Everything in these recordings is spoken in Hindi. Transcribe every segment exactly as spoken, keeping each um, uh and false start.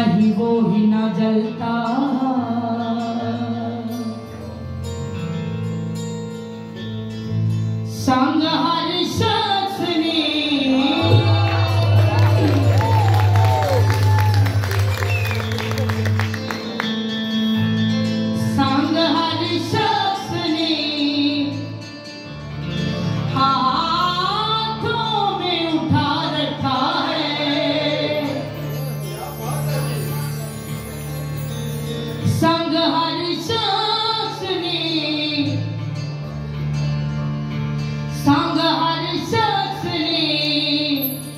स्याही वो ही ना जलता। संग हर शख्स ने संग हर शख्स ने हाथों में उठा रखा है। संग हर शख्स ने संग हर शख्स ने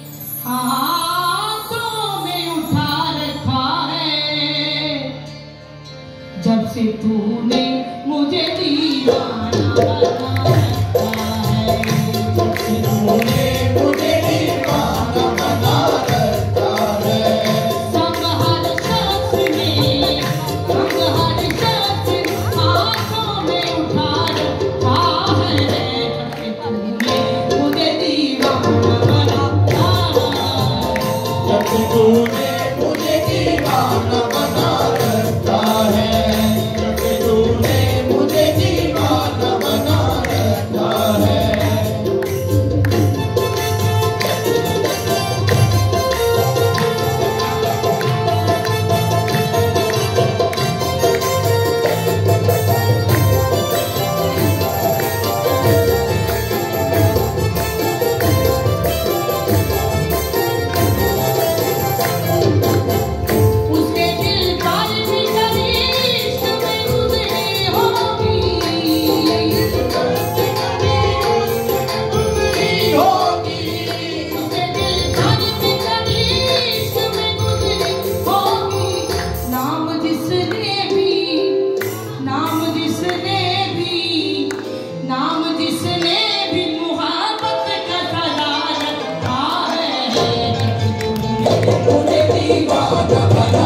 हाथों में उठा रखा है। जब से तूने मुझे दीवाना बना रखा है, जब से तूने मुझे दीवाना बना रखा है। संग हर शख्स ने संग हर शख्स हाथों में उठा रखा है। तूने मुझे दीवाना बना रखा है, जब तूने मुझे दीवाना बना रखा है। मुझे दीवाना बना